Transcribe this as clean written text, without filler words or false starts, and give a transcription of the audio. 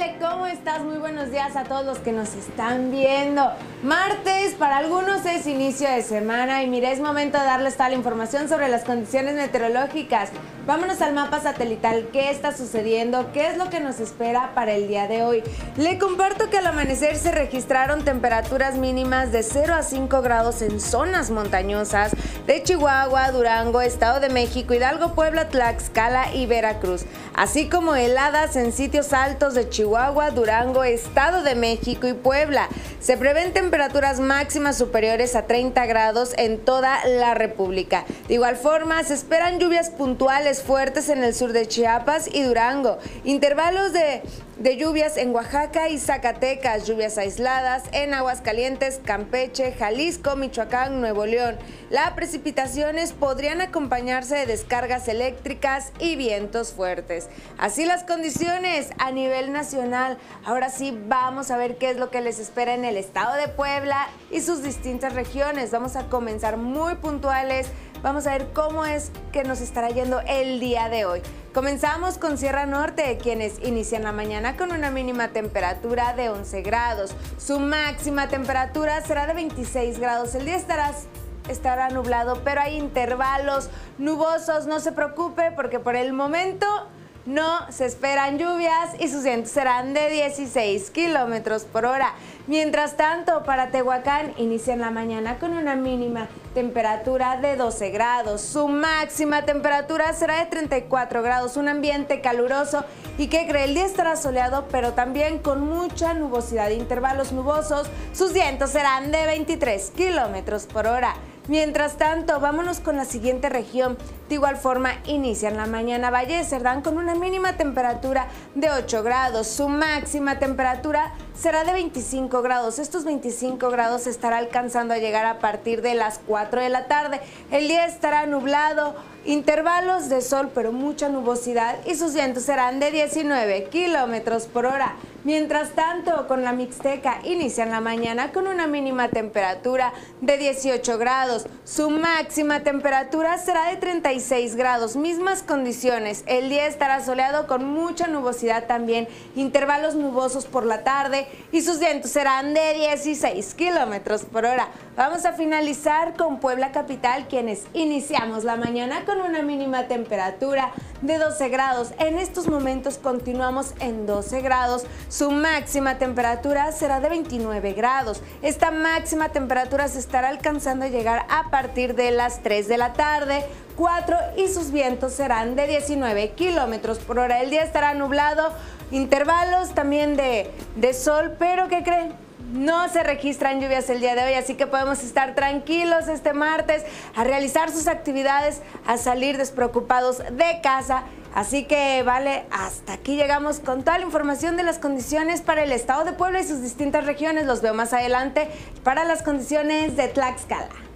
Ale, ¿cómo estás? Muy buenos días a todos los que nos están viendo. Martes, para algunos es inicio de semana y mire, es momento de darles toda la información sobre las condiciones meteorológicas. Vámonos al mapa satelital. ¿Qué está sucediendo? ¿Qué es lo que nos espera para el día de hoy? Le comparto que al amanecer se registraron temperaturas mínimas de 0 a 5 grados en zonas montañosas de Chihuahua, Durango, Estado de México, Hidalgo, Puebla, Tlaxcala y Veracruz, así como heladas en sitios altos de Chihuahua, Durango, Estado de México y Puebla. Se prevén temperaturas máximas superiores a 30 grados en toda la República. De igual forma, se esperan lluvias puntuales fuertes en el sur de Chiapas y Durango, intervalos de lluvias en Oaxaca y Zacatecas, lluvias aisladas en Aguascalientes, Campeche, Jalisco, Michoacán, Nuevo León. Las precipitaciones podrían acompañarse de descargas eléctricas y vientos fuertes. Así las condiciones a nivel nacional. Ahora sí vamos a ver qué es lo que les espera en el estado de Puebla y sus distintas regiones. Vamos a comenzar muy puntuales. Vamos a ver cómo es que nos estará yendo el día de hoy. Comenzamos con Sierra Norte, quienes inician la mañana con una mínima temperatura de 11 grados. Su máxima temperatura será de 26 grados. El día estará nublado, pero hay intervalos nubosos. No se preocupe porque por el momento no se esperan lluvias y sus vientos serán de 16 kilómetros por hora. Mientras tanto, para Tehuacán inician la mañana con una mínima temperatura de 12 grados. Su máxima temperatura será de 34 grados, un ambiente caluroso. ¿Y qué cree? El día estará soleado, pero también con mucha nubosidad, intervalos nubosos. Sus vientos serán de 23 kilómetros por hora. Mientras tanto, vámonos con la siguiente región. De igual forma, inician la mañana Valle de Cerdán con una mínima temperatura de 8 grados. Su máxima temperatura será de 25 grados. Estos 25 grados estará alcanzando a llegar a partir de las 4 de la tarde. El día estará nublado, intervalos de sol, pero mucha nubosidad y sus vientos serán de 19 kilómetros por hora. Mientras tanto, con la Mixteca inician la mañana con una mínima temperatura de 18 grados. Su máxima temperatura será de 36 grados. Mismas condiciones. El día estará soleado con mucha nubosidad también. Intervalos nubosos por la tarde y sus vientos serán de 16 kilómetros por hora. Vamos a finalizar con Puebla Capital, quienes iniciamos la mañana con una mínima temperatura de 12 grados. En estos momentos continuamos en 12 grados. Su máxima temperatura será de 29 grados. Esta máxima temperatura se estará alcanzando a llegar a partir de las 3 de la tarde, 4 y sus vientos serán de 19 kilómetros por hora. El día estará nublado, intervalos también de sol, pero ¿qué creen? No se registran lluvias el día de hoy, así que podemos estar tranquilos este martes a realizar sus actividades, a salir despreocupados de casa. Así que vale, hasta aquí llegamos con toda la información de las condiciones para el estado de Puebla y sus distintas regiones. Los veo más adelante para las condiciones de Tlaxcala.